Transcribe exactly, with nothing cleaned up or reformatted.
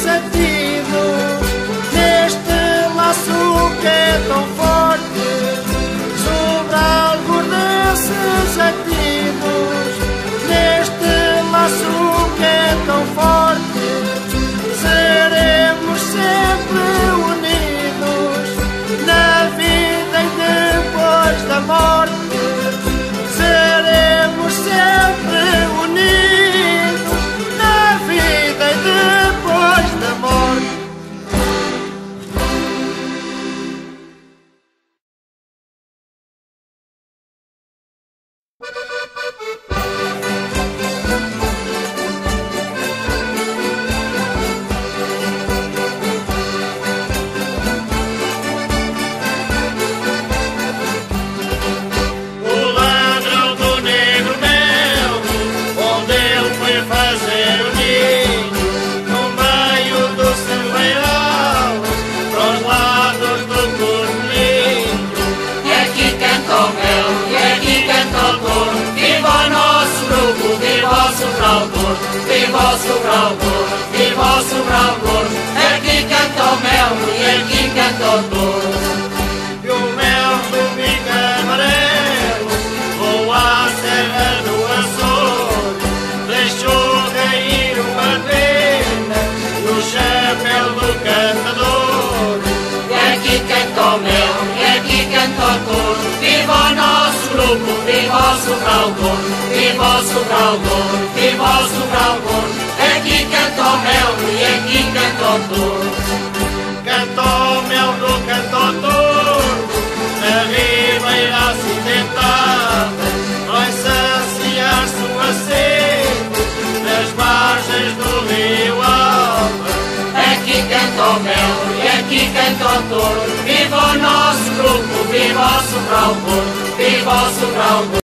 sentidos, neste laço que é tão forte, sobre alguns desses ativos, neste laço que é tão forte, seremos sempre unidos, na vida e depois da morte, seremos sempre unidos, na vida e depois da morte. Viva o Sobrador, viva o Sobrador, aqui canta o mel e aqui canta o touro. E o mel do bico amarelo voa à serra do Açor, deixou cair uma pena no chapéu do cantador. E aqui canta o mel e aqui canta o touro, viva o nosso grupo, viva o Sobrador, viva o Sobrador, viva o Sobrador, aqui canta o mel e aqui canta o touro. Canta o mel do canta o touro, na ribeira acidentada, vai saciar sua sede nas margens do rio Alba. Aqui canta o mel e aqui canta o touro, viva o nosso grupo, viva o Sobrador, viva o Sobrador.